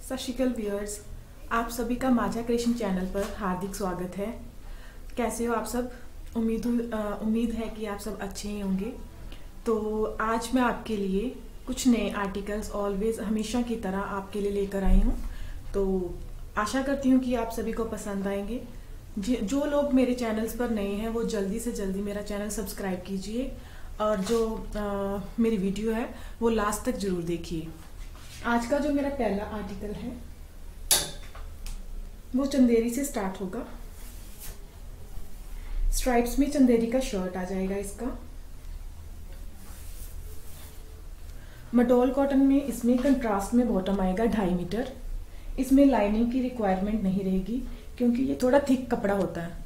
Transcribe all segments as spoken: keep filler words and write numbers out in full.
सत श्री अकाल व्यूअर्स, आप सभी का माझा क्रिएशन चैनल पर हार्दिक स्वागत है। कैसे हो आप सब? उम्मीद उम्मीद है कि आप सब अच्छे ही होंगे। तो आज मैं आपके लिए कुछ नए आर्टिकल्स ऑलवेज हमेशा की तरह आपके लिए लेकर आई हूँ। तो आशा करती हूँ कि आप सभी को पसंद आएंगे। जो लोग मेरे चैनल्स पर नए हैं वो जल्दी से जल्दी मेरा चैनल सब्सक्राइब कीजिए और जो आ, मेरी वीडियो है वो लास्ट तक जरूर देखिए। आज का जो मेरा पहला आर्टिकल है वो चंदेरी से स्टार्ट होगा। स्ट्राइप्स में चंदेरी का शर्ट आ जाएगा। इसका मटोल कॉटन में इसमें कंट्रास्ट में बॉटम आएगा ढाई मीटर। इसमें लाइनिंग की रिक्वायरमेंट नहीं रहेगी क्योंकि ये थोड़ा थिक कपड़ा होता है।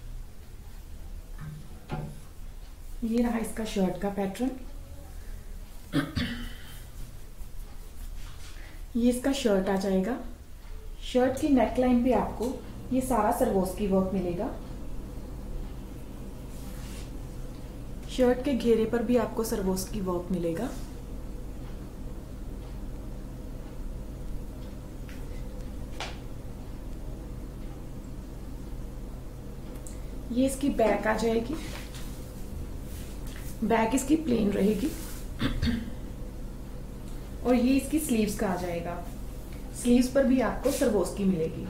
ये रहा इसका शर्ट का पैटर्न। ये इसका शर्ट आ जाएगा। शर्ट की नेक लाइन पे आपको ये सारा सरवोस्की वर्क मिलेगा। शर्ट के घेरे पर भी आपको सरवोस्की वर्क मिलेगा। ये इसकी बैक आ जाएगी। बैक इसकी प्लेन रहेगी और ये इसकी स्लीव्स का आ जाएगा। स्लीव्स पर भी आपको सरवोस्की मिलेगी।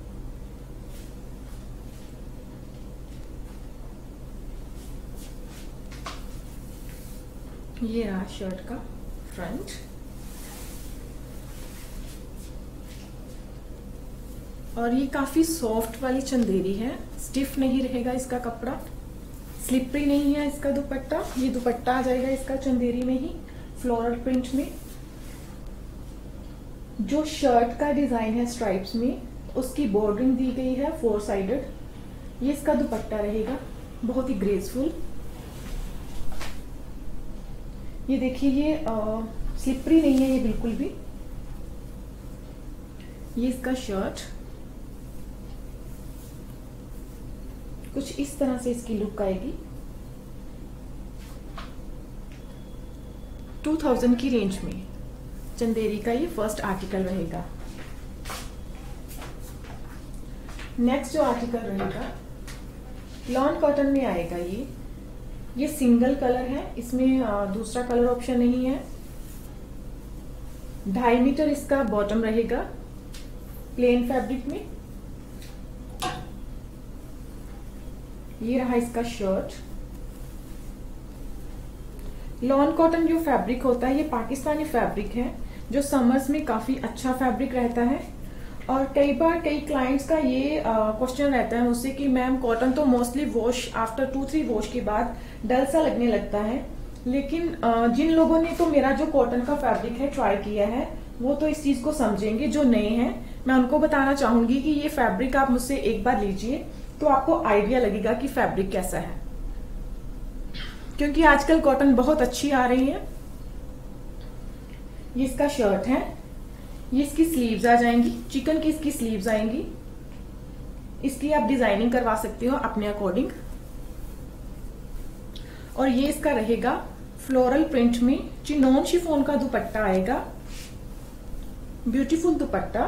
ये रहा शर्ट का फ्रंट। और ये काफी सॉफ्ट वाली चंदेरी है, स्टिफ नहीं रहेगा इसका कपड़ा, स्लिपरी नहीं है इसका दुपट्टा। ये दुपट्टा आ जाएगा इसका चंदेरी में ही फ्लोरल प्रिंट में। जो शर्ट का डिजाइन है स्ट्राइप्स में उसकी बॉर्डरिंग दी गई है फोर साइडेड। ये इसका दुपट्टा रहेगा, बहुत ही ग्रेसफुल। ये देखिए ये आ, स्लिपरी नहीं है ये बिल्कुल भी। ये इसका शर्ट कुछ इस तरह से इसकी लुक आएगी। टू थाउजेंड की रेंज में चंदेरी का ये फर्स्ट आर्टिकल रहेगा। नेक्स्ट जो आर्टिकल रहेगा लॉन कॉटन में आएगा। ये ये सिंगल कलर है, इसमें दूसरा कलर ऑप्शन नहीं है। ढाई मीटर इसका बॉटम रहेगा प्लेन फैब्रिक में। ये रहा इसका शर्ट। लॉन कॉटन जो फैब्रिक होता है ये पाकिस्तानी फैब्रिक है जो समर्स में काफी अच्छा फैब्रिक रहता है। और कई बार कई क्लाइंट्स का ये क्वेश्चन रहता है मुझसे कि मैम कॉटन तो mostly wash after two three wash के बाद डल सा लगने लगता है, लेकिन uh, जिन लोगों ने तो मेरा जो कॉटन का फैब्रिक है ट्राई किया है वो तो इस चीज को समझेंगे। जो नए हैं मैं उनको बताना चाहूंगी कि ये फैब्रिक आप मुझसे एक बार लीजिए तो आपको आइडिया लगेगा कि फैब्रिक कैसा है, क्योंकि आजकल कॉटन बहुत अच्छी आ रही है। ये इसका शर्ट है। ये इसकी स्लीव्स आ जाएंगी, चिकन की इसकी स्लीव्स आएंगी। इसकी आप डिजाइनिंग करवा सकते हो अपने अकॉर्डिंग। और ये इसका रहेगा फ्लोरल प्रिंट में चिनोन शिफॉन का दुपट्टा आएगा। ब्यूटीफुल दुपट्टा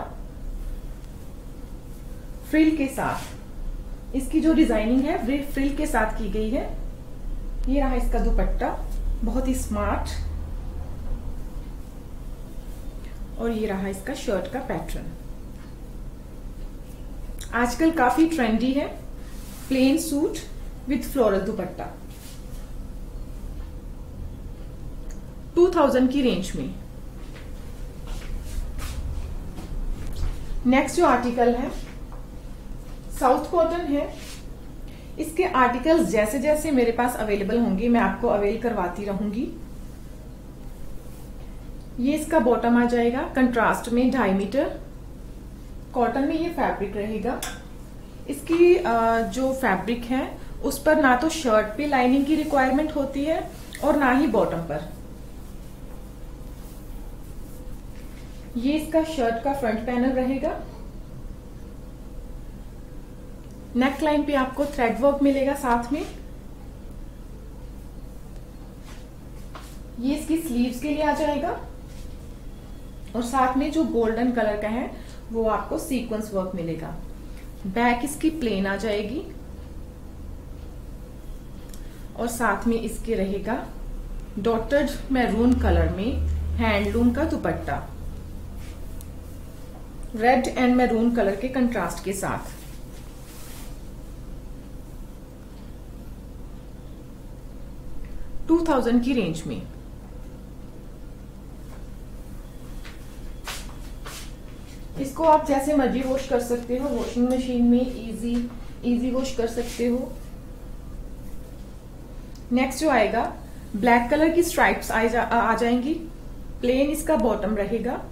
फ्रिल के साथ। इसकी जो डिजाइनिंग है फ्रिल के साथ की गई है। ये रहा इसका दुपट्टा, बहुत ही स्मार्ट। और ये रहा इसका शर्ट का पैटर्न। आजकल काफी ट्रेंडी है plain suit with floral dupatta. Two thousand की रेंज में। नेक्स्ट जो आर्टिकल है साउथ कॉटन है। इसके आर्टिकल्स जैसे जैसे मेरे पास अवेलेबल होंगे मैं आपको अवेल करवाती रहूंगी। ये इसका बॉटम आ जाएगा कंट्रास्ट में ढाई मीटर। कॉटन में ये फैब्रिक रहेगा। इसकी जो फैब्रिक है उस पर ना तो शर्ट पे लाइनिंग की रिक्वायरमेंट होती है और ना ही बॉटम पर। ये इसका शर्ट का फ्रंट पैनल रहेगा। नेक लाइन पे आपको थ्रेड वर्क मिलेगा साथ में। ये इसकी स्लीव्स के लिए आ जाएगा। और साथ में जो गोल्डन कलर का है वो आपको सीक्वेंस वर्क मिलेगा। बैक इसकी प्लेन आ जाएगी और साथ में इसके रहेगा डॉटेड मैरून कलर में हैंडलूम का dupatta, red and maroon colour के कंट्रास्ट के साथ। टू थाउजेंड की रेंज में। इसको आप जैसे मर्जी वॉश कर सकते हो, वॉशिंग मशीन में इजी इजी वॉश कर सकते हो। नेक्स्ट जो आएगा, ब्लैक कलर की स्ट्राइप्स आ, जा, आ जाएंगी। प्लेन इसका बॉटम रहेगा।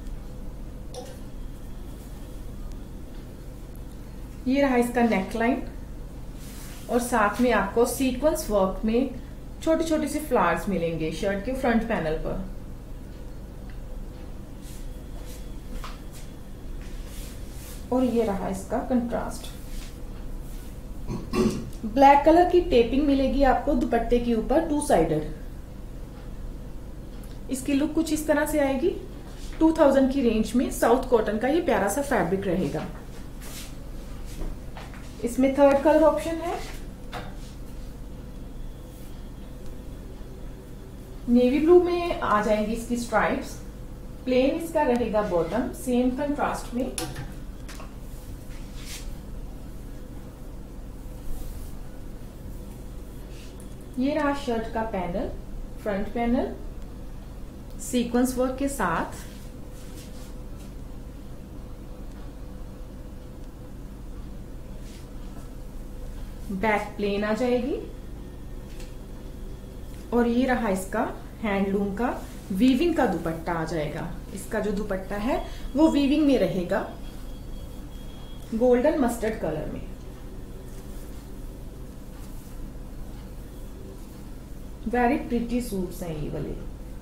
ये रहा इसका नेकलाइन और साथ में आपको सीक्वेंस वर्क में छोटे छोटे से फ्लावर्स मिलेंगे शर्ट के फ्रंट पैनल पर। और ये रहा इसका कंट्रास्ट। ब्लैक कलर की टेपिंग मिलेगी आपको दुपट्टे के ऊपर टू साइडेड। इसकी लुक कुछ इस तरह से आएगी। टू थाउजेंड की रेंज में साउथ कॉटन का ये प्यारा सा फैब्रिक रहेगा। इसमें थर्ड कलर ऑप्शन है, नेवी ब्लू में आ जाएंगी इसकी स्ट्राइप्स। प्लेन इसका रहेगा बॉटम, सेम कंट्रास्ट में। ये रहा शर्ट का panel, front panel sequence work के साथ। बैक प्लेन आ जाएगी और ये रहा इसका हैंडलूम का वीविंग का दुपट्टा आ जाएगा। इसका जो दुपट्टा है वो वीविंग में रहेगा, गोल्डन मस्टर्ड कलर में। वेरी प्रिटी सूट्स हैं ये वाले।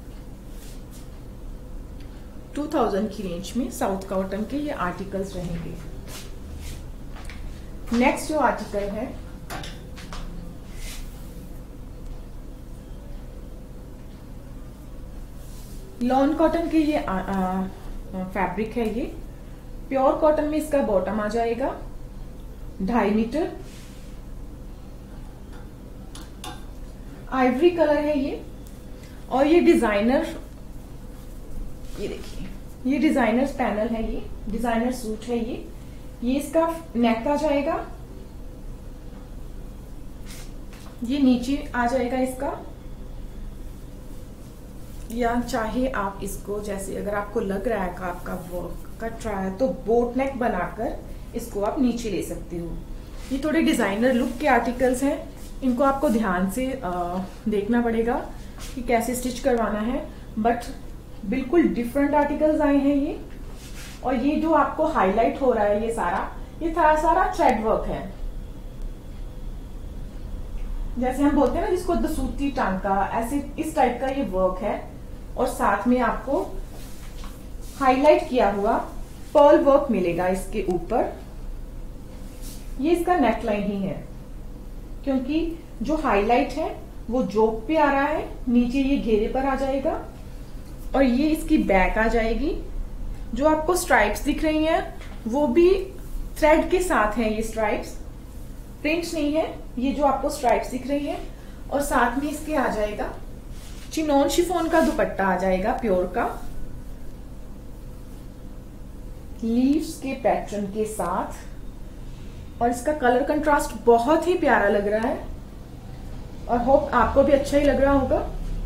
टू थाउजेंड की रेंज में साउथ कॉटन के ये आर्टिकल्स रहेंगे। नेक्स्ट जो आर्टिकल है, लॉन कॉटन के ये आ, आ, फैब्रिक है। ये प्योर कॉटन में इसका बॉटम आ जाएगा ढाई मीटर। आइवरी कलर है ये और ये डिजाइनर, ये देखिए ये डिजाइनर पैनल है, ये डिजाइनर सूट है। ये ये इसका नेक आ जाएगा, ये नीचे आ जाएगा इसका, या चाहे आप इसको जैसे अगर आपको लग रहा है कि आपका वर्क कट रहा है तो बोट नेक बनाकर इसको आप नीचे ले सकते हो। ये थोड़े डिजाइनर लुक के आर्टिकल्स हैं, इनको आपको ध्यान से आ, देखना पड़ेगा कि कैसे स्टिच करवाना है, बट बिल्कुल डिफरेंट आर्टिकल्स आए हैं ये। और ये जो आपको हाईलाइट हो रहा है ये सारा ये सारा सारा थ्रेड वर्क है, जैसे हम बोलते हैं ना जिसको दसूती टांका, ऐसे इस टाइप का ये वर्क है। और साथ में आपको हाईलाइट किया हुआ पर्ल वर्क मिलेगा इसके ऊपर। ये इसका नेकलाइन ही है, क्योंकि जो हाईलाइट है वो जोक पे आ रहा है, नीचे ये घेरे पर आ जाएगा। और ये इसकी बैक आ जाएगी। जो आपको स्ट्राइप्स दिख रही हैं वो भी थ्रेड के साथ है, ये स्ट्राइप्स प्रिंट नहीं है, ये जो आपको स्ट्राइप्स दिख रही है। और साथ में इसके आ जाएगा चिनॉन शिफॉन का दुपट्टा आ जाएगा प्योर का, लीव्स के पैटर्न के साथ। और इसका कलर कंट्रास्ट बहुत ही प्यारा लग रहा है और होप आपको भी अच्छा ही लग रहा होगा।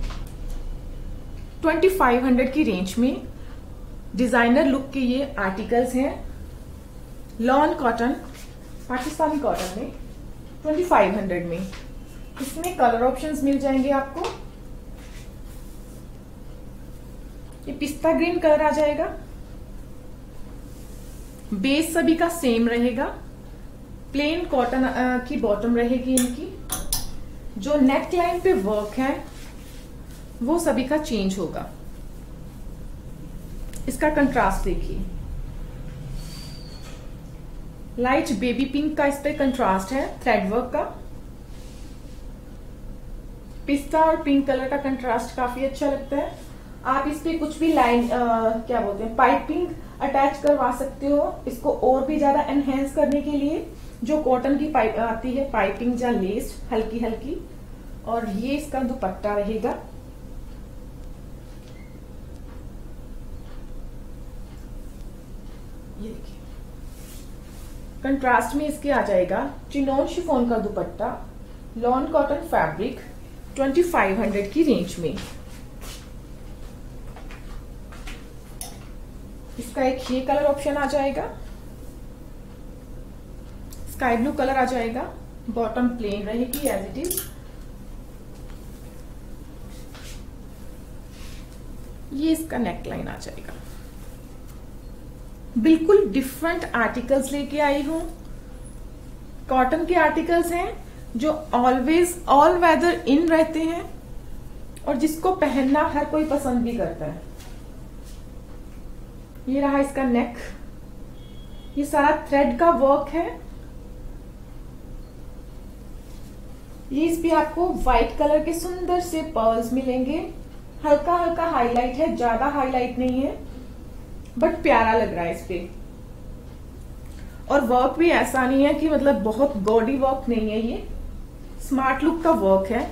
ट्वेंटी फाइव हंड्रेड की रेंज में डिजाइनर लुक के ये आर्टिकल्स हैं। लॉन कॉटन, पाकिस्तानी कॉटन में ट्वेंटी फाइव हंड्रेड में। इसमें कलर ऑप्शंस मिल जाएंगे आपको। ये पिस्ता ग्रीन कलर आ जाएगा। बेस सभी का सेम रहेगा। प्लेन कॉटन की बॉटम रहेगी इनकी। जो नेक लाइन पे वर्क है वो सभी का चेंज होगा। इसका कंट्रास्ट देखिए, लाइट बेबी पिंक का इस पे कंट्रास्ट है थ्रेड वर्क का। पिस्ता और पिंक कलर का कंट्रास्ट काफी अच्छा लगता है। आप इस पे कुछ भी लाइन क्या बोलते हैं पाइपिंग अटैच करवा सकते हो, इसको और भी ज्यादा एनहेंस करने के लिए। जो कॉटन की पाइप आती है पाइपिंग या लेस हल्की हल्की। और ये इसका दुपट्टा रहेगा। ये देखिए कंट्रास्ट में इसके आ जाएगा चिनोन शिफॉन का दुपट्टा, लॉन कॉटन फैब्रिक, पच्चीस सौ की रेंज में। इसका एक ये कलर ऑप्शन आ जाएगा, स्काई ब्लू कलर आ जाएगा। बॉटम प्लेन रहेगी एज इट इज। ये इसका नेकलाइन आ जाएगा। बिल्कुल डिफरेंट आर्टिकल्स लेके आई हूं। कॉटन के आर्टिकल्स हैं जो ऑलवेज ऑल वेदर इन रहते हैं और जिसको पहनना हर कोई पसंद भी करता है। ये रहा इसका नेक। ये सारा थ्रेड का वर्क है। ये इस पे आपको व्हाइट कलर के सुंदर से पर्ल्स मिलेंगे। हल्का हल्का हाईलाइट है, ज्यादा हाईलाइट नहीं है, बट प्यारा लग रहा है इस पे। और वर्क भी ऐसा नहीं है कि मतलब बहुत गॉडी वर्क नहीं है, ये स्मार्ट लुक का वर्क है।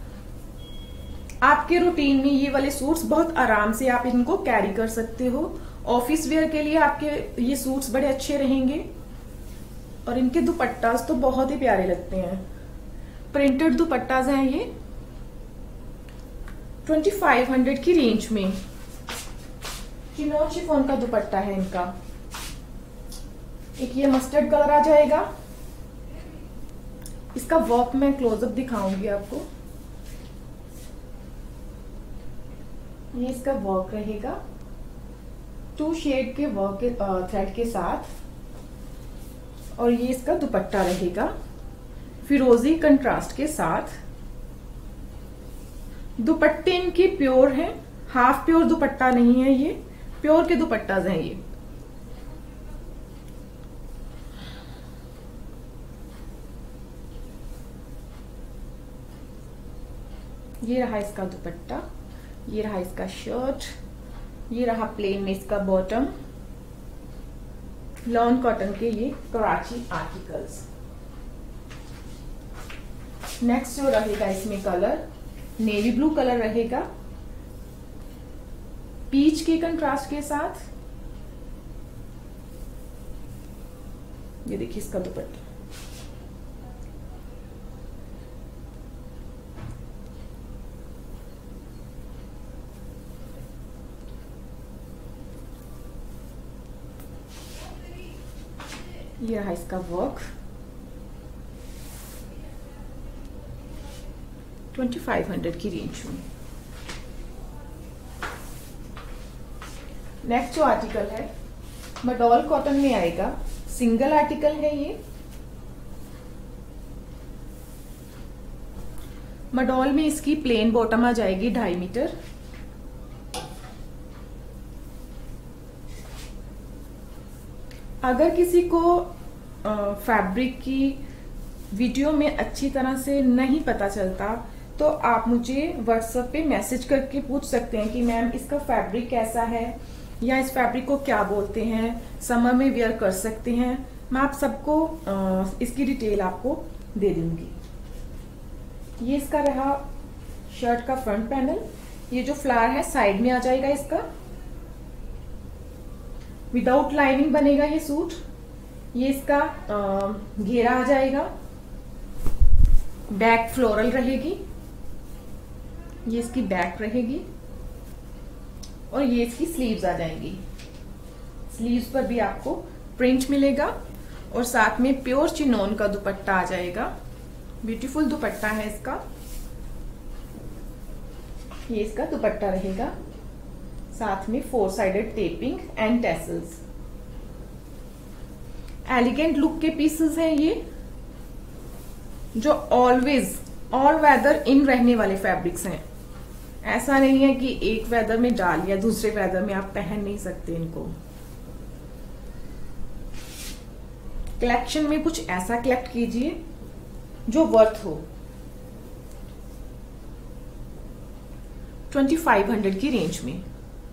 आपके रूटीन में ये वाले सूट्स बहुत आराम से आप इनको कैरी कर सकते हो। ऑफिस वेयर के लिए आपके ये सूट्स बड़े अच्छे रहेंगे। और इनके दुपट्टास तो बहुत ही प्यारे लगते हैं। प्रिंटेड दुपट्टास हैं ये पच्चीस सौ की रेंज में। चिनोन शिफॉन का दुपट्टा है इनका। एक ये मस्टर्ड कलर आ जाएगा। इसका वर्क मैं क्लोजअप दिखाऊंगी आपको। ये इसका वर्क रहेगा टू शेड के वर्क थ्रेड के साथ। और ये इसका दुपट्टा रहेगा फिरोजी कंट्रास्ट के साथ। दुपट्टे इनके प्योर हैं, हाफ प्योर दुपट्टा नहीं है, ये प्योर के दुपट्टाज हैं ये। ये रहा इसका दुपट्टा, ये रहा इसका शर्ट, ये रहा प्लेन में इसका बॉटम। लॉन कॉटन के ये कराची आर्टिकल्स। नेक्स्ट जो रहेगा इसमें कलर नेवी ब्लू कलर रहेगा पीच के कंट्रास्ट के साथ। ये देखिए इसका दुपट्टा। ये रहा इसका वर्क पच्चीस सौ की रेंज में। नेक्स्ट जो आर्टिकल है मडॉल कॉटन में आएगा। सिंगल आर्टिकल है ये। मडॉल में इसकी प्लेन बॉटम आ जाएगी ढाई मीटर। अगर किसी को फैब्रिक की वीडियो में अच्छी तरह से नहीं पता चलता तो आप मुझे व्हाट्सएप पे मैसेज करके पूछ सकते हैं कि मैम इसका फैब्रिक कैसा है या इस फैब्रिक को क्या बोलते हैं, समर में वेयर कर सकते हैं। मैं आप सबको इसकी डिटेल आपको दे दूंगी। ये इसका रहा शर्ट का फ्रंट पैनल। ये जो फ्लावर है साइड में आ जाएगा इसका। विदाउट लाइनिंग बनेगा ये सूट। ये इसका घेरा आ जाएगा। बैक फ्लोरल रहेगी। ये इसकी बैक रहेगी और ये इसकी स्लीव्स आ जाएंगी। स्लीव्स पर भी आपको प्रिंट मिलेगा और साथ में प्योर चिनोन का दुपट्टा आ जाएगा। ब्यूटीफुल दुपट्टा है इसका। ये इसका दुपट्टा रहेगा, साथ में four sided taping and tassels. Elegant look के पीसेस हैं ये, जो ऑलवेज ऑल वेदर इन रहने वाले फैब्रिक्स हैं। ऐसा नहीं है कि एक वेदर में डाल या दूसरे वेदर में आप पहन नहीं सकते इनको। कलेक्शन में कुछ ऐसा कलेक्ट कीजिए जो वर्थ हो। ट्वेंटी फाइव हंड्रेड की रेंज में।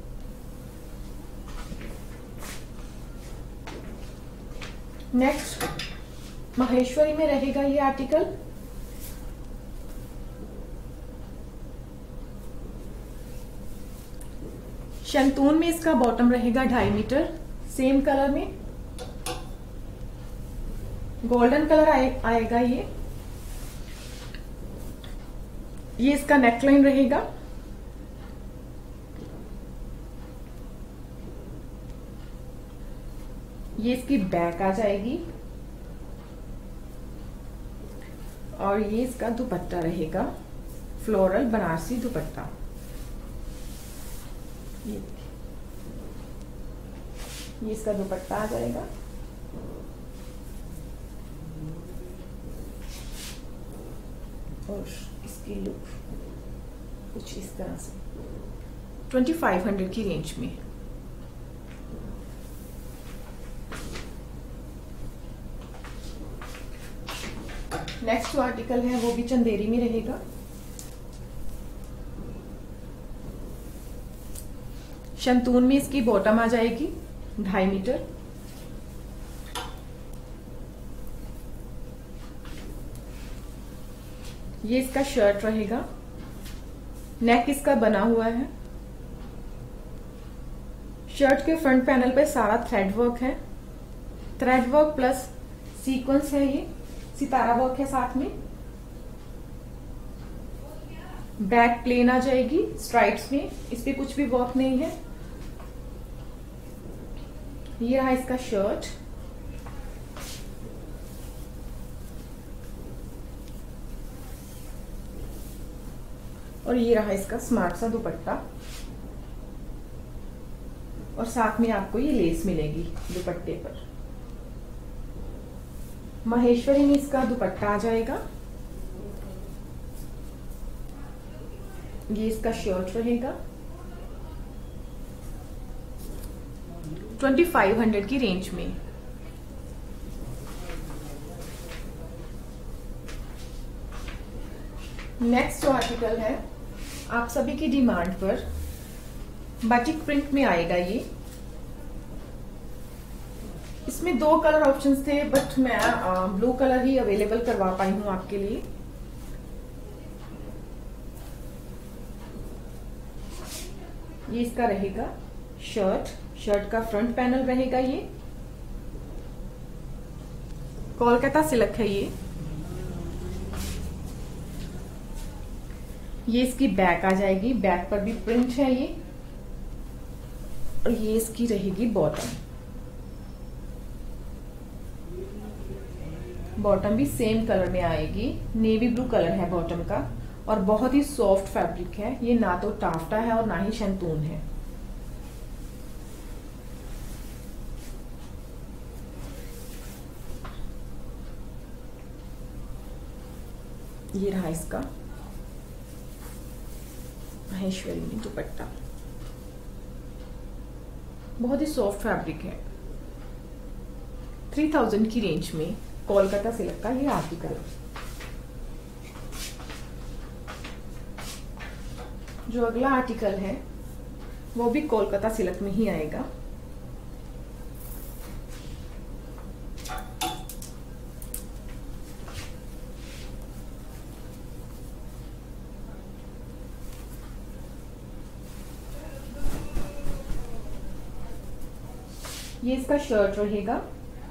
नेक्स्ट माहेश्वरी में रहेगा ये आर्टिकल। शंतून में इसका बॉटम रहेगा ढाई मीटर, सेम कलर में गोल्डन कलर आए, आएगा ये ये इसका नेकलाइन रहेगा। ये इसकी बैक आ जाएगी और ये इसका दुपट्टा रहेगा, फ्लोरल बनारसी दुपट्टा। ये ये इसका दुपट्टा आ जाएगा। और इसकी लुक कुछ इस तरह से ट्वेंटी फाइव हंड्रेड की रेंज में। नेक्स्ट जो आर्टिकल है वो भी चंदेरी में रहेगा। शंतून में इसकी बॉटम आ जाएगी ढाई मीटर। ये इसका शर्ट रहेगा, नेक इसका बना हुआ है। शर्ट के फ्रंट पैनल पे सारा थ्रेड वर्क है, थ्रेड वर्क प्लस सीक्वेंस है, ये सितारा वर्क है साथ में। बैक प्लेन आ जाएगी स्ट्राइप्स में, इस पे कुछ भी वर्क नहीं है। ये रहा इसका शर्ट। और ये रहा इसका स्मार्ट सा दुपट्टा और साथ में आपको ये लेस मिलेगी दुपट्टे पर। माहेश्वरी में इसका दुपट्टा आ जाएगा। ये इसका शर्ट रहेगा। ट्वेंटी फाइव हंड्रेड की रेंज में। नेक्स्ट जो आर्टिकल है आप सभी की डिमांड पर बाटिक प्रिंट में आएगा। ये इसमें दो कलर ऑप्शंस थे बट मैं ब्लू कलर ही अवेलेबल करवा पाई हूं आपके लिए। ये इसका रहेगा शर्ट, शर्ट का फ्रंट पैनल रहेगा। ये कोलकाता सिल्क है। ये ये इसकी बैक आ जाएगी, बैक पर भी प्रिंट है ये। और ये इसकी रहेगी बॉटम, बॉटम भी सेम कलर में आएगी, नेवी ब्लू कलर है बॉटम का। और बहुत ही सॉफ्ट फैब्रिक है ये, ना तो टाफ्टा है और ना ही शंतून है। ये रहा इसका माहेश्वरी में दुपट्टा, बहुत ही सॉफ्ट फैब्रिक है। थ्री थाउजेंड की रेंज में कोलकाता सिल्क का ये आर्टिकल। जो अगला आर्टिकल है वो भी कोलकाता सिल्क में ही आएगा। ये इसका शर्ट रहेगा।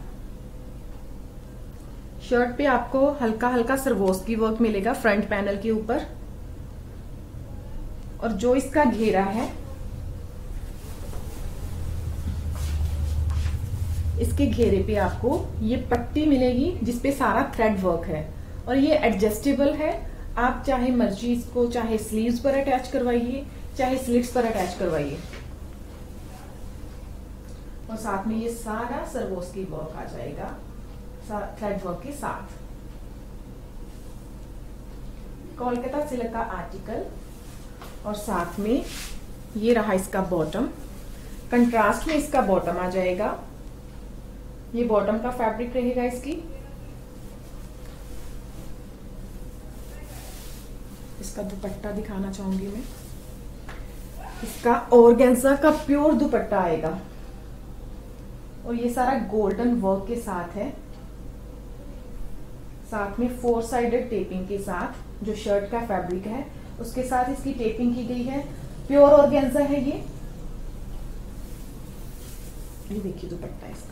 शर्ट पे आपको हल्का हल्का सरवोस्की वर्क मिलेगा फ्रंट पैनल के ऊपर। और जो इसका घेरा है, इसके घेरे पे आपको ये पट्टी मिलेगी जिसपे सारा थ्रेड वर्क है। और ये एडजस्टेबल है, आप चाहे मर्जी इसको चाहे स्लीव्स पर अटैच करवाइए चाहे स्लिट्स पर अटैच करवाइए। और साथ में ये सारा सरवोस्की वर्क आ जाएगा थ्रेड वर्क के साथ। कोलकाता सिल्क का आर्टिकल। और साथ में ये रहा इसका बॉटम, कंट्रास्ट में इसका बॉटम आ जाएगा। ये बॉटम का फैब्रिक रहेगा इसकी। इसका दुपट्टा दिखाना चाहूंगी मैं। इसका ऑर्गेन्जा का प्योर दुपट्टा आएगा और ये सारा गोल्डन वर्क के साथ है, साथ में फोर साइडेड टेपिंग के साथ जो शर्ट का फैब्रिक है उसके साथ इसकी टेपिंग की गई है। प्योर ऑर्गेन्जा है ये। ये देखिए दुपट्टा इसका।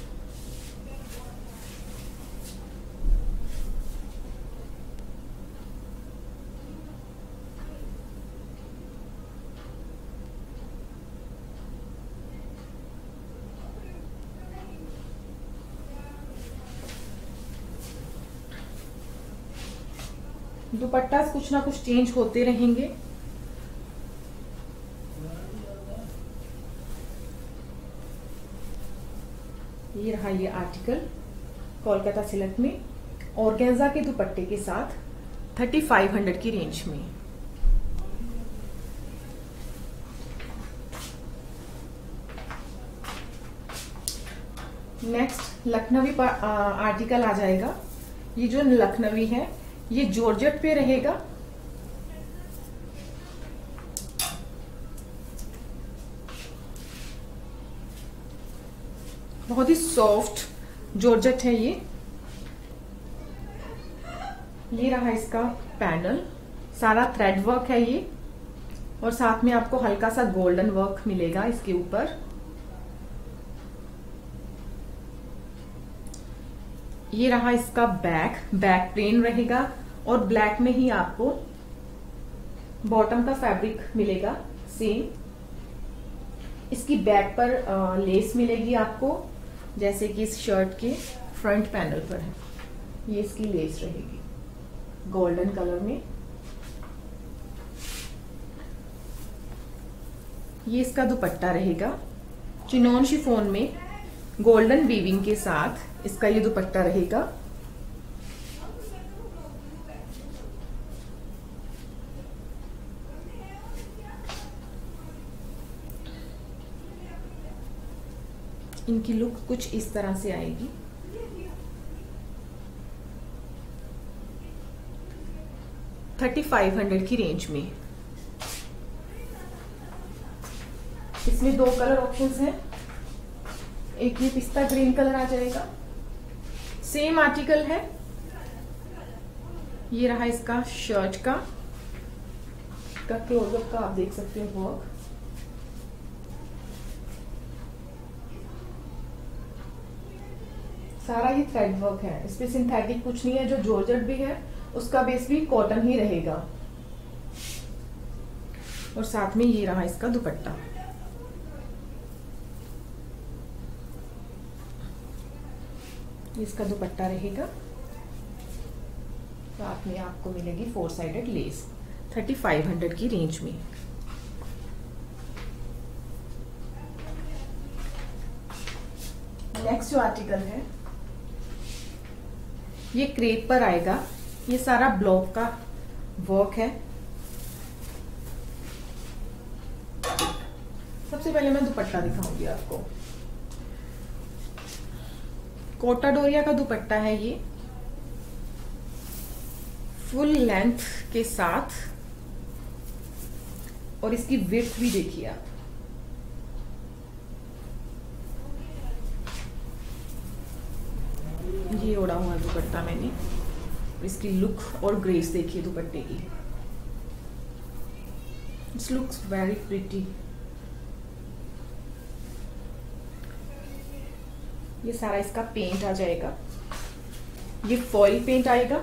दुपट्टा कुछ ना कुछ चेंज होते रहेंगे। ये रहा ये आर्टिकल कोलकाता सिल्क में ऑर्गेन्जा के दुपट्टे के साथ थर्टी फाइव हंड्रेड की रेंज में। नेक्स्ट लखनवी आर्टिकल आ जाएगा। ये जो लखनवी है ये जॉर्जेट पे रहेगा। बहुत ही सॉफ्ट जॉर्जेट है ये। ये रहा इसका पैनल, सारा थ्रेड वर्क है ये और साथ में आपको हल्का सा गोल्डन वर्क मिलेगा इसके ऊपर। ये रहा इसका बैक, बैक प्लेन रहेगा और ब्लैक में ही आपको बॉटम का फैब्रिक मिलेगा सेम। इसकी बैक पर आ, लेस मिलेगी आपको, जैसे कि इस शर्ट के फ्रंट पैनल पर है। ये इसकी लेस रहेगी गोल्डन कलर में। ये इसका दुपट्टा रहेगा चिनॉन शिफॉन में गोल्डन वीविंग के साथ इसका ये दुपट्टा रहेगा। इनकी लुक कुछ इस तरह से आएगी। थर्टी फाइव हंड्रेड की रेंज में। इसमें दो कलर ऑप्शंस हैं, एक ये पिस्ता ग्रीन कलर आ जाएगा। सेम आर्टिकल है। ये रहा इसका शर्ट का का क्लोजअप का, आप देख सकते हो वर्क। सारा ये थ्रेड वर्क है, इस पे सिंथेटिक कुछ नहीं है। जो जॉर्जेट भी है उसका बेस भी कॉटन ही रहेगा। और साथ में ये रहा इसका दुपट्टा। इसका दुपट्टा रहेगा, साथ में आपको मिलेगी four sided lace thirty five hundred की रेंज में। नेक्स्ट जो आर्टिकल है ये क्रेप पर आएगा। ये सारा ब्लॉक का वर्क है। सबसे पहले मैं दुपट्टा दिखाऊंगी आपको। कोटा डोरिया का दुपट्टा है ये, फुल लेंथ के साथ, और इसकी विड्थ भी देखिए आप। ये ओढ़ा हुआ दुपट्टा मैंने, इसकी लुक और ग्रेस देखिए दुपट्टे की। It's looks very pretty. ये सारा इसका पेंट आ जाएगा, ये फॉइल पेंट आएगा।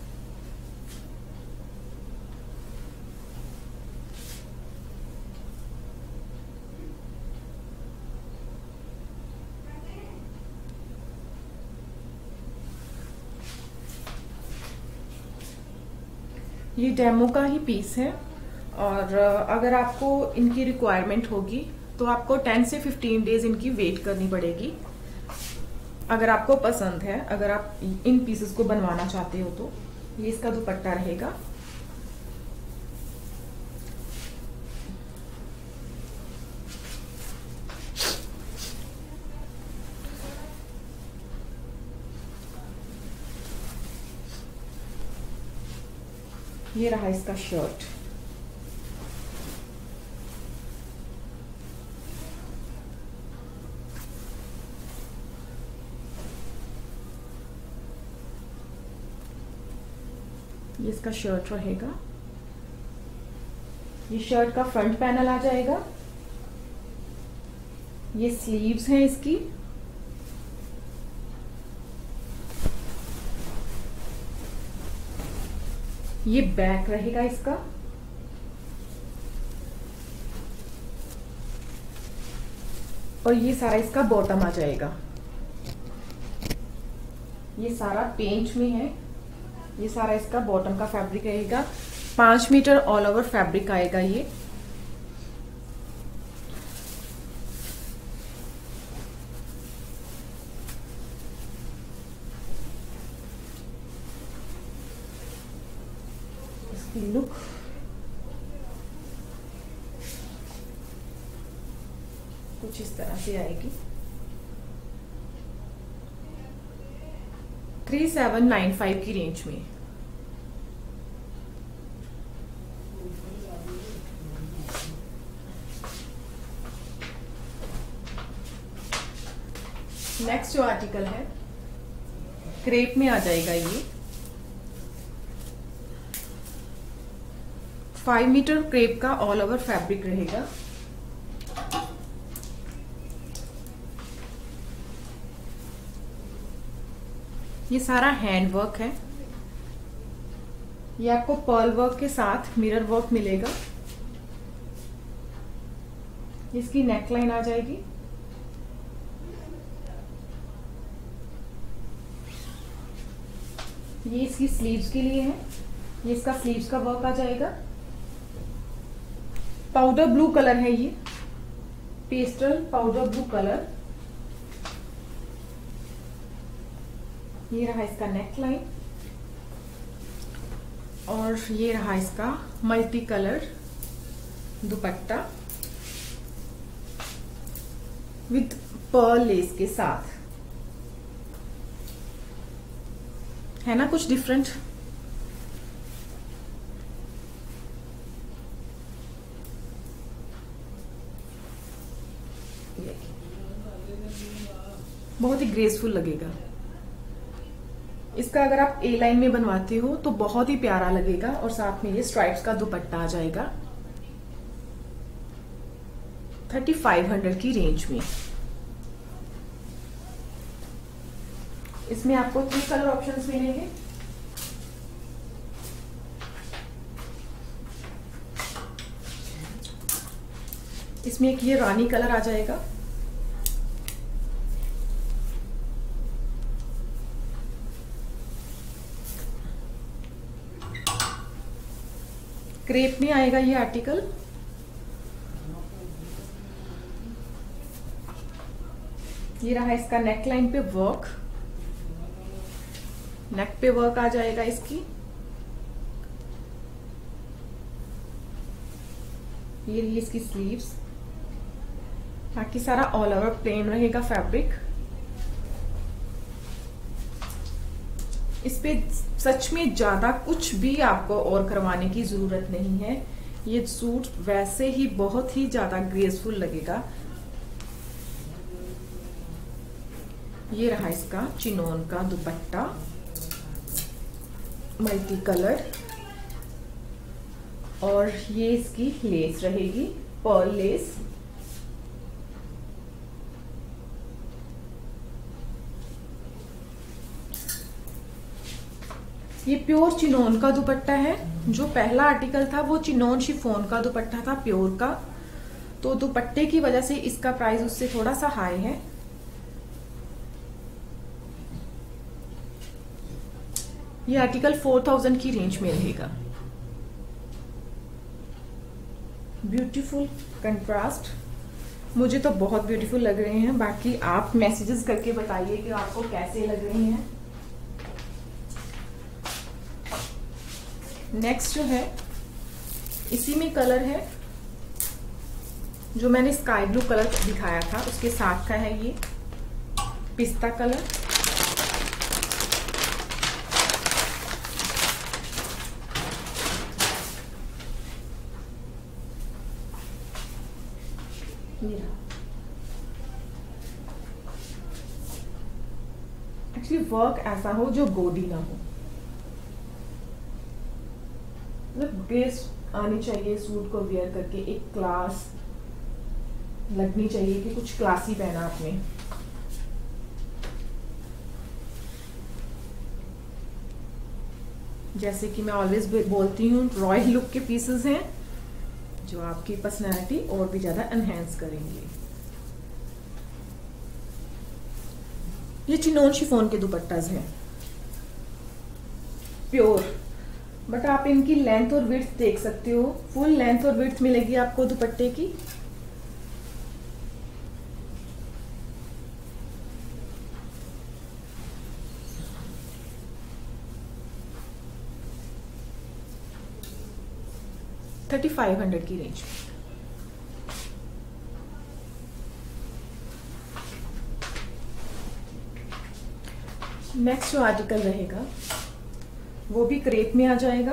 ये डेमो का ही पीस है और अगर आपको इनकी रिक्वायरमेंट होगी तो आपको टेन से फिफ्टीन डेज इनकी वेट करनी पड़ेगी। अगर आपको पसंद है, अगर आप इन पीसेस को बनवाना चाहते हो तो ये इसका दुपट्टा रहेगा। ये रहा इसका शर्ट। ये इसका शर्ट रहेगा। ये शर्ट का फ्रंट पैनल आ जाएगा। ये स्लीव्स हैं इसकी। ये बैक रहेगा इसका। और ये सारा इसका बॉटम आ जाएगा। ये सारा पेंट में है। ये सारा इसका बॉटम का फैब्रिक रहेगा। पांच मीटर ऑल ओवर फैब्रिक आएगा ये। इसकी लुक कुछ इस तरह से आएगी। थ्री सेवन नाइन फाइव की रेंज में। नेक्स्ट जो आर्टिकल है क्रेप में आ जाएगा। ये फाइव मीटर क्रेप का ऑल ओवर फैब्रिक रहेगा। ये सारा हैंड वर्क है। ये आपको पर्ल वर्क के साथ मिरर वर्क मिलेगा। इसकी नेकलाइन आ जाएगी। ये इसकी स्लीव्स के लिए है। ये इसका स्लीव्स का वर्क आ जाएगा। पाउडर ब्लू कलर है ये, पेस्टल पाउडर ब्लू कलर। ये रहा इसका नेक लाइन और ये रहा इसका multi colour dupatta with pearl lace के साथ। है ना कुछ डिफरेंट। बहुत ही ग्रेसफुल लगेगा। इसका अगर आप ए लाइन में बनवाते हो तो बहुत ही प्यारा लगेगा। और साथ में ये स्ट्राइप्स का दुपट्टा आ जाएगा थर्टी फाइव हंड्रेड की रेंज में। इसमें आपको थ्री कलर ऑप्शंस मिलेंगे। इसमें एक ये रानी कलर आ जाएगा। क्रेप में आएगा ये आर्टिकल। ये रहा इसका नेक लाइन पे वर्क। नेक पे वर्क आ जाएगा इसकी। ये रही इसकी स्लीव्स। बाकी सारा ऑल ओवर प्लेन रहेगा फैब्रिक। इस पे सच में ज्यादा कुछ भी आपको और करवाने की जरूरत नहीं है। ये सूट वैसे ही बहुत ही ज्यादा ग्रेसफुल लगेगा। ये रहा इसका चिनोन का दुपट्टा मल्टी कलर और ये इसकी लेस रहेगी पर्ल लेस। ये प्योर चिनोन का दुपट्टा है। जो पहला आर्टिकल था वो चिनोन शिफॉन का दुपट्टा था प्योर का, तो दुपट्टे की वजह से इसका प्राइस उससे थोड़ा सा हाई है। ये आर्टिकल फोर थाउजेंड की रेंज में रहेगा। ब्यूटीफुल कंट्रास्ट, मुझे तो बहुत ब्यूटीफुल लग रहे हैं। बाकी आप मैसेजेस करके बताइए कि आपको कैसे लग रही हैं। नेक्स्ट जो है इसी में कलर है जो मैंने स्काई ब्लू कलर दिखाया था, उसके साथ का है ये पिस्ता कलर। एक्चुअली वर्क ऐसा हो जो गोदी ना हो। ग्रेस आनी चाहिए सूट को वेयर करके, एक क्लास लगनी चाहिए कि कुछ क्लासी पहना आपने। जैसे कि मैं ऑलवेज बोलती हूँ, रॉयल लुक के पीसेस हैं जो आपकी पर्सनैलिटी और भी ज्यादा एनहेंस करेंगे। ये चिनोन शिफॉन के दुपट्टास हैं, प्योर, बट आप इनकी लेंथ और विड्थ देख सकते हो, फुल लेंथ और विड्थ मिलेगी आपको दुपट्टे की। थर्टी फाइव हंड्रेड की रेंज। नेक्स्ट जो आर्टिकल रहेगा वो भी क्रेप में आ जाएगा।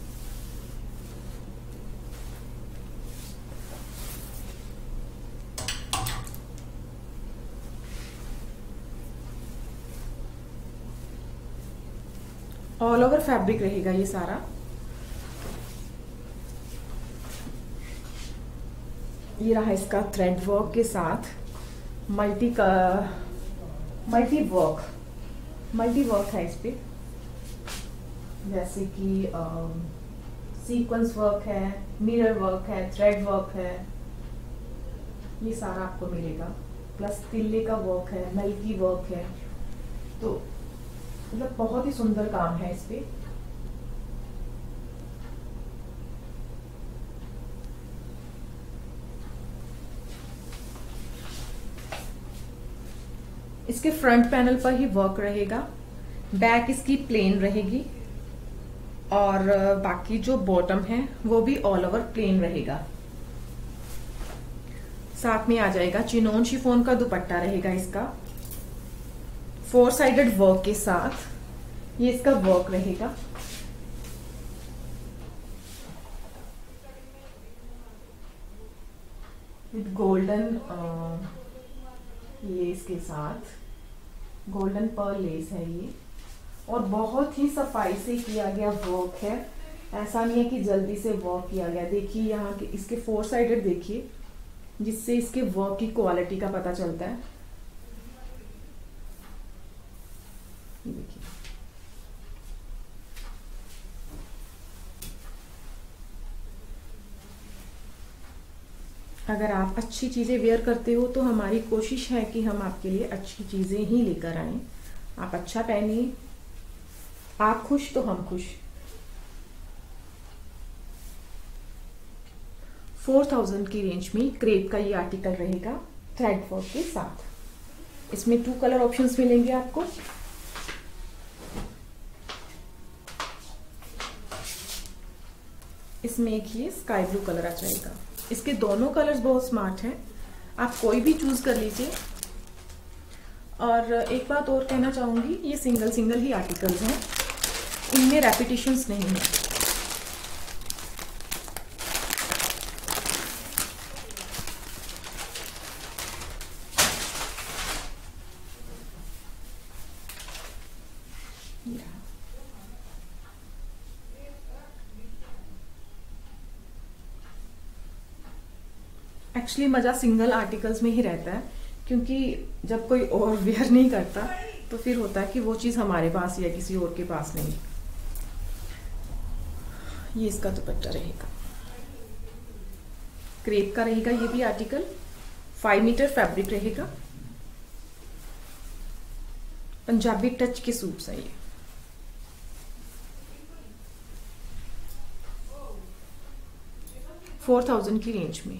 ऑल ओवर फैब्रिक रहेगा ये सारा। ये रहा इसका थ्रेड वर्क के साथ मल्टी का मल्टी वर्क मल्टी वर्क है इस पे, जैसे कि सीक्वेंस वर्क है, मिरर वर्क है, थ्रेड वर्क है, ये सारा आपको मिलेगा। प्लस तिल्ले का वर्क है, मल्टी वर्क है, तो मतलब बहुत ही सुंदर काम है इस पे। इसके फ्रंट पैनल पर ही वर्क रहेगा, बैक इसकी प्लेन रहेगी और बाकी जो बॉटम है वो भी ऑल ओवर प्लेन रहेगा। साथ में आ जाएगा चिनोन शिफॉन का दुपट्टा रहेगा इसका, फोर साइडेड वर्क के साथ ये इसका वर्क रहेगा। विद गोल्डन लेस के साथ, गोल्डन पर्ल लेस है ये, और बहुत ही सफाई से किया गया वर्क है। ऐसा नहीं है कि जल्दी से वर्क किया गया। देखिए यहाँ के इसके फोर साइडेड देखिए, जिससे इसके वर्क की क्वालिटी का पता चलता है। देखिए अगर आप अच्छी चीजें वेयर करते हो तो हमारी कोशिश है कि हम आपके लिए अच्छी चीजें ही लेकर आएं। आप अच्छा पहनिए, आप खुश तो हम खुश। फोर थाउजेंड की रेंज में क्रेप का ये आर्टिकल रहेगा थ्रेड वर्क के साथ। इसमें टू कलर ऑप्शंस मिलेंगे आपको। इसमें एक ये स्काई ब्लू कलर आ जाएगा। इसके दोनों कलर्स बहुत स्मार्ट हैं, आप कोई भी चूज कर लीजिए। और एक बात और कहना चाहूंगी, ये सिंगल सिंगल ही आर्टिकल्स हैं, इनमें रेपिटेशंस नहीं है। एक्चुअली मजा सिंगल आर्टिकल्स में ही रहता है, क्योंकि जब कोई और वेयर नहीं करता तो फिर होता है कि वो चीज हमारे पास या किसी और के पास नहीं। ये इसका दुपट्टा रहेगा, क्रेप का रहेगा ये भी आर्टिकल। फाइव मीटर फैब्रिक रहेगा, पंजाबी टच के सूट्स हैं ये। फोर थाउजेंड की रेंज में।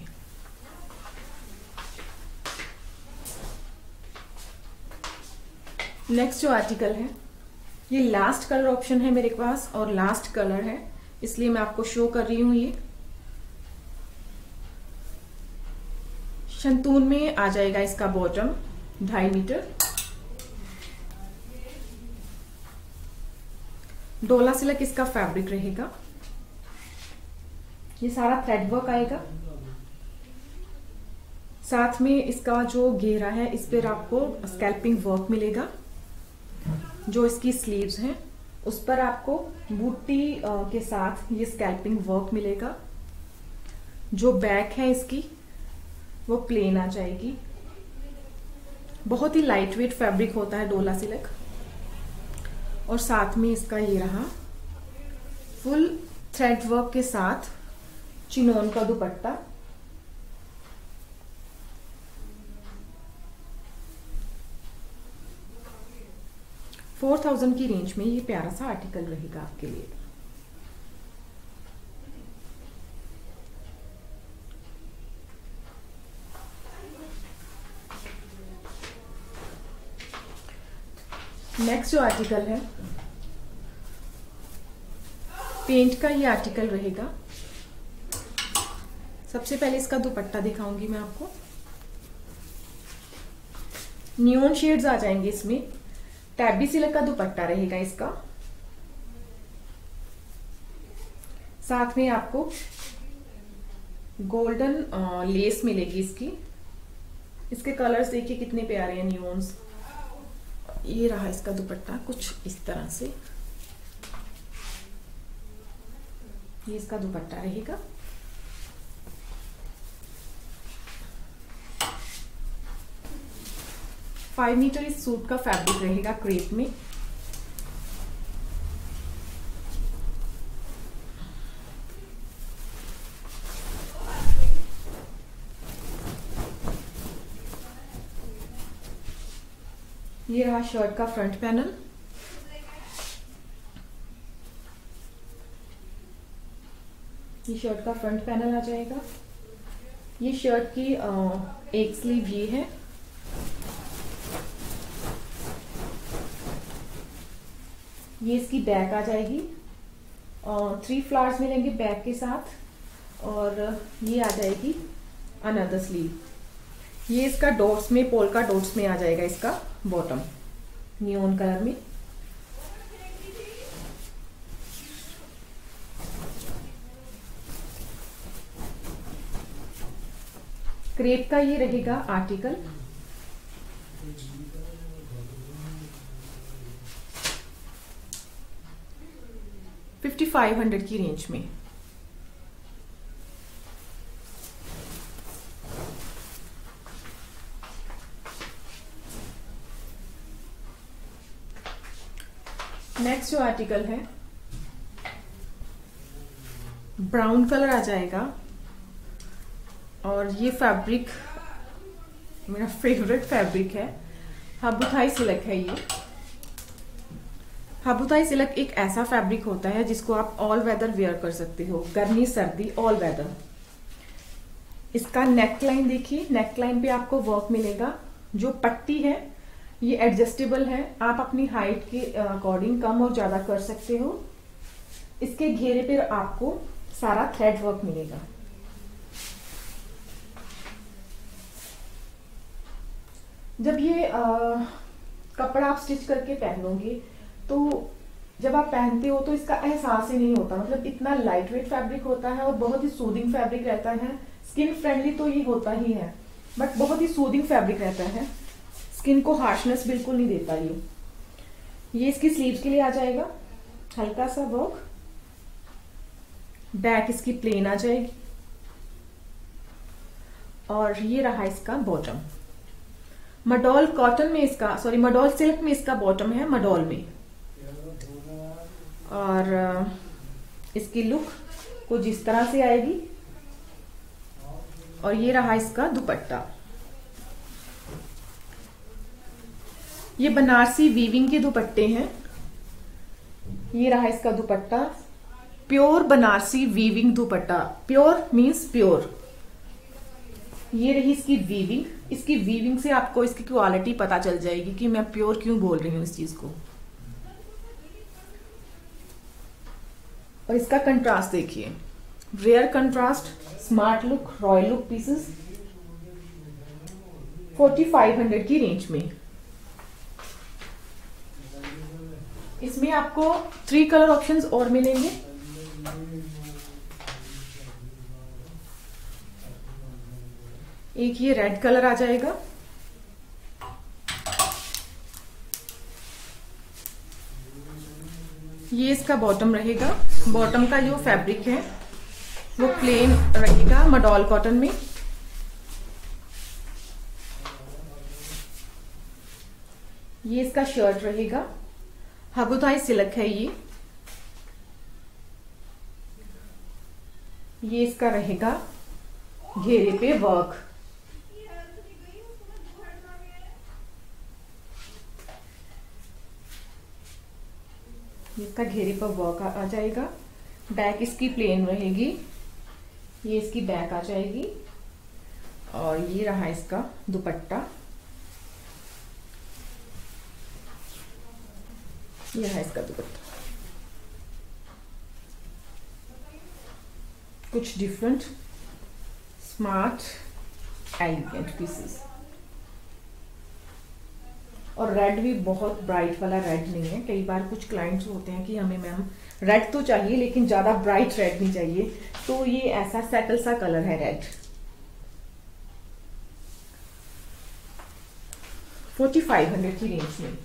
नेक्स्ट जो आर्टिकल है, ये लास्ट कलर ऑप्शन है मेरे पास और लास्ट कलर है, इसलिए मैं आपको शो कर रही हूं। ये शंतून में आ जाएगा इसका बॉटम, ढाई मीटर। डोला सिल्क इसका फैब्रिक रहेगा। ये सारा थ्रेड वर्क आएगा। साथ में इसका जो घेरा है इस पर आपको स्कैल्पिंग वर्क मिलेगा। जो इसकी स्लीव्स हैं उस पर आपको बूटी के साथ ये स्कैल्पिंग वर्क मिलेगा। जो बैक है इसकी वो प्लेन आ जाएगी। बहुत ही लाइट वेट फैब्रिक होता है डोला सिल्क। और साथ में इसका ये रहा फुल थ्रेड वर्क के साथ चिनोन का दुपट्टा। फोर थाउजेंड की रेंज में ये प्यारा सा आर्टिकल रहेगा आपके लिए। नेक्स्ट जो आर्टिकल है पेंट का ये आर्टिकल रहेगा। सबसे पहले इसका दुपट्टा दिखाऊंगी मैं आपको। नियॉन शेड्स आ जाएंगे इसमें। टैबी सिल्क का दुपट्टा रहेगा इसका। साथ में आपको गोल्डन लेस मिलेगी इसकी। इसके कलर्स देखिए कितने प्यारे हैं नियॉन्स। ये रहा इसका दुपट्टा कुछ इस तरह से। ये इसका दुपट्टा रहेगा। फाइव मीटर इस सूट का फैब्रिक रहेगा क्रेप में। ये रहा शर्ट का फ्रंट पैनल। ये शर्ट का फ्रंट पैनल आ जाएगा। ये शर्ट की एक स्लीव ये है। ये इसकी बैक आ जाएगी। और थ्री फ्लावर्स मिलेंगे बैक के साथ। और ये आ जाएगी अनदर स्लीव। ये इसका डॉट्स में पोल्का डॉट्स में आ जाएगा इसका बॉटम नियॉन कलर में। क्रेप का ये रहेगा आर्टिकल। फिफ्टी फाइव हंड्रेड की रेंज में। नेक्स्ट जो आर्टिकल है ब्राउन कलर आ जाएगा। और ये फैब्रिक मेरा फेवरेट फैब्रिक है। हाबुथाई सिल्क है ये। हाबुथाई सिल्क एक ऐसा फैब्रिक होता है जिसको आप ऑल वेदर वेयर कर सकते हो। गर्मी सर्दी ऑल वेदर। इसका नेक लाइन देखिए। नेक लाइन पे आपको वर्क मिलेगा। जो पट्टी है ये एडजस्टेबल है। आप अपनी हाइट के अकॉर्डिंग कम और ज्यादा कर सकते हो। इसके घेरे पर आपको सारा थ्रेड वर्क मिलेगा। जब ये आ, कपड़ा आप स्टिच करके पहनोगे तो जब आप पहनते हो तो इसका एहसास ही नहीं होता। मतलब इतना लाइट वेट फैब्रिक होता है और बहुत ही सूदिंग फैब्रिक रहता है। स्किन फ्रेंडली तो ये होता ही है बट बहुत ही सूदिंग फैब्रिक रहता है। स्किन को हार्शनेस बिल्कुल नहीं देता ये। ये इसकी स्लीव्स के लिए आ जाएगा हल्का सा वर्क। बैक इसकी प्लेन आ जाएगी। और ये रहा इसका बॉटम। मडोल कॉटन में इसका सॉरी मडोल सिल्क में इसका बॉटम है मडोल में। और इसकी लुक कुछ इस तरह से आएगी। और ये रहा इसका दुपट्टा। ये बनारसी वीविंग के दुपट्टे हैं। ये रहा इसका dupatta. Pure Banarasi weaving dupatta. Pure means pure. ये रही इसकी वीविंग। इसकी वीविंग से आपको इसकी क्वालिटी पता चल जाएगी कि मैं प्योर क्यों बोल रही हूं इस चीज को। और इसका कंट्रास्ट देखिए। Rare contrast, smart look, royal look pieces. Forty five hundred की रेंज में। इसमें आपको थ्री कलर ऑप्शंस और मिलेंगे। एक ये रेड कलर आ जाएगा। ये इसका बॉटम रहेगा। बॉटम का जो फैब्रिक है वो प्लेन रहेगा मडॉल कॉटन में। ये इसका शर्ट रहेगा, हगुथाई सिल्क है ये। ये इसका रहेगा घेरे पे वर्क। इसका घेरे पर वर्क आ जाएगा। बैक इसकी प्लेन रहेगी, ये इसकी बैक आ जाएगी। और ये रहा इसका दुपट्टा, ये है इसका दुपट्टा। कुछ डिफरेंट स्मार्ट एलिगेंट पीसेस। और रेड भी बहुत ब्राइट वाला रेड नहीं है। कई बार कुछ क्लाइंट्स होते हैं कि हमें मैम रेड तो चाहिए लेकिन ज्यादा ब्राइट रेड नहीं चाहिए, तो ये ऐसा सेटल सा कलर है रेड। फोर्टी फाइव हंड्रेड की रेंज में।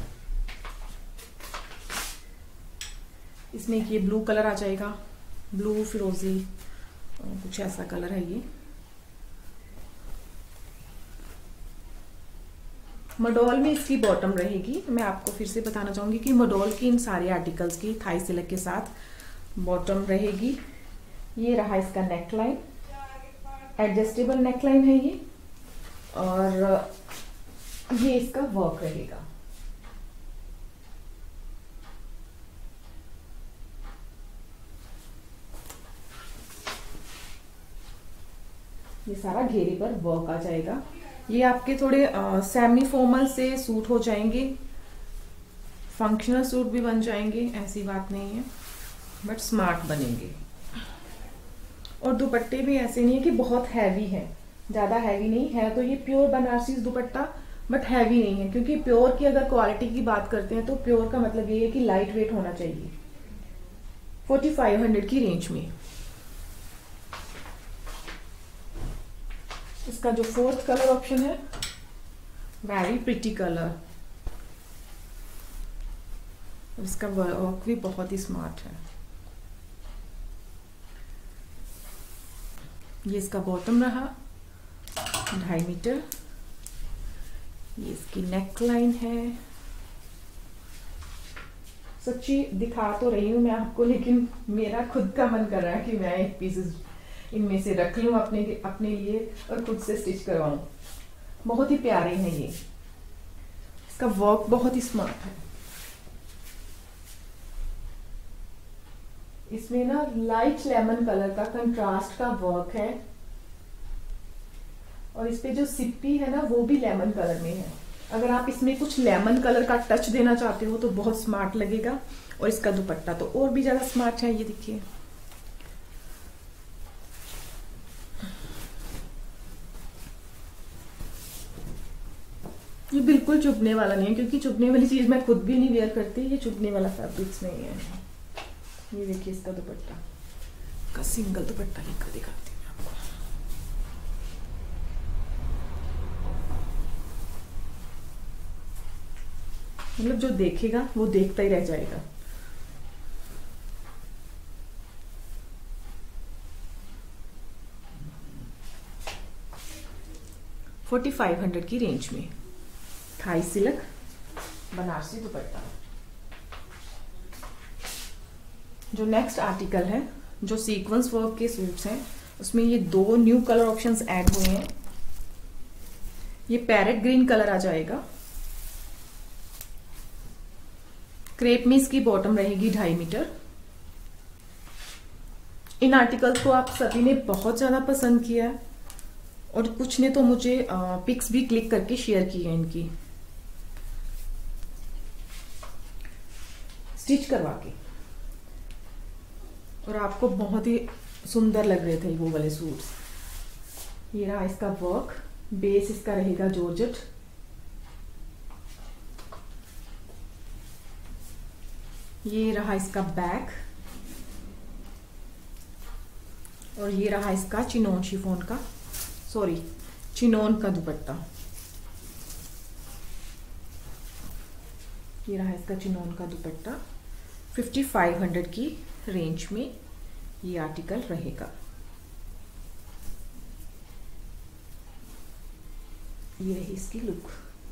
इसमें ये ब्लू कलर आ जाएगा, ब्लू फिरोजी कुछ ऐसा कलर है ये। मडोल में इसकी बॉटम रहेगी। मैं आपको फिर से बताना चाहूंगी कि मडोल की इन सारे आर्टिकल्स की थाई सिल्क के साथ बॉटम रहेगी। ये रहा इसका neck line, adjustable neck line है ये। और ये इसका वर्क रहेगा। ये सारा घेरे पर वर्क आ जाएगा। ये आपके थोड़े सेमी फॉर्मल से सूट हो जाएंगे, फंक्शनल सूट भी बन जाएंगे, ऐसी बात नहीं है, बट स्मार्ट बनेंगे। और दुपट्टे भी ऐसे नहीं है कि बहुत हैवी है, ज्यादा हैवी नहीं है। तो ये pure Banarasi dupatta but heavy नहीं है, क्योंकि प्योर की अगर क्वालिटी की बात करते हैं तो प्योर का मतलब ये है कि लाइट वेट होना चाहिए। फोर्टी फाइव हंड्रेड की रेंज में। इसका जो फोर्थ कलर ऑप्शन है, वेरी प्रिटी कलर। इसका वर्क भी बहुत ही स्मार्ट है। ये इसका बॉटम रहा ढाई मीटर। ये इसकी नेक लाइन है। सच्ची दिखा तो रही हूं मैं आपको, लेकिन मेरा खुद का मन कर रहा है कि मैं एक पीसेस इनमें से रख लूं अपने अपने लिए और खुद से स्टिच करवाऊं। बहुत ही प्यारे हैं ये। इसका वर्क बहुत ही स्मार्ट है। इसमें ना लाइट लेमन कलर का कंट्रास्ट का वर्क है। और इस पे जो सिप्पी है ना वो भी लेमन कलर में है। अगर आप इसमें कुछ लेमन कलर का टच देना चाहते हो तो बहुत स्मार्ट लगेगा। और इसका दुपट्टा तो और भी ज्यादा स्मार्ट है। ये देखिए, ये बिल्कुल चुभने वाला नहीं है, क्योंकि चुभने वाली चीज मैं खुद भी नहीं वेयर करती। ये चुभने वाला फैब्रिक्स नहीं है। ये देखिए इसका दुपट्टा, का सिंगल दुपट्टा लेकर दिखाती हूँ आपको। मतलब जो देखेगा वो देखता ही रह जाएगा। फोर्टी फाइव हंड्रेड की रेंज में थाई सिल्क बनारसी दुपट्टा। जो नेक्स्ट आर्टिकल है, जो सीक्वेंस वर्क के सूट्स हैं, उसमें ये दो न्यू कलर ऑप्शंस ऐड हुए हैं। ये पैरेट ग्रीन कलर आ जाएगा। क्रेप में इसकी बॉटम रहेगी ढाई मीटर। इन आर्टिकल्स को आप सभी ने बहुत ज्यादा पसंद किया है और कुछ ने तो मुझे पिक्स भी क्लिक करके शेयर की है इनकी, स्टिच करवा के। और आपको बहुत ही सुंदर लग रहे थे वो वाले सूट्स। ये रहा इसका वर्क, बेस इसका रहेगा जॉर्जेट। ये रहा इसका बैक और ये रहा इसका चिनोन शिफॉन का, सॉरी चिनोन का दुपट्टा। ये रहा इसका चिनोन का दुपट्टा। फिफ्टी फाइव हंड्रेड की रेंज में ये आर्टिकल रहेगा। ये रही इसकी लुक।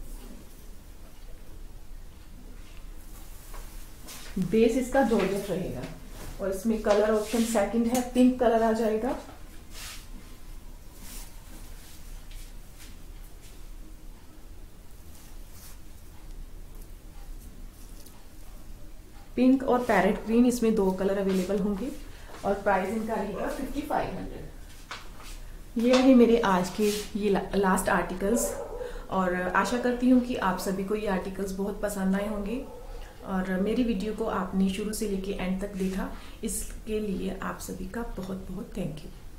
बेस इसका जॉर्जेट रहेगा और इसमें कलर ऑप्शन सेकंड है, पिंक कलर आ जाएगा। पिंक और पैरेट ग्रीन, इसमें दो कलर अवेलेबल होंगे और प्राइस इनका रहेगा फिफ्टी फाइव हंड्रेड। ये है मेरे आज के ये ला, लास्ट आर्टिकल्स और आशा करती हूँ कि आप सभी को ये आर्टिकल्स बहुत पसंद आए होंगे और मेरी वीडियो को आपने शुरू से लेके एंड तक देखा, इसके लिए आप सभी का बहुत बहुत थैंक यू।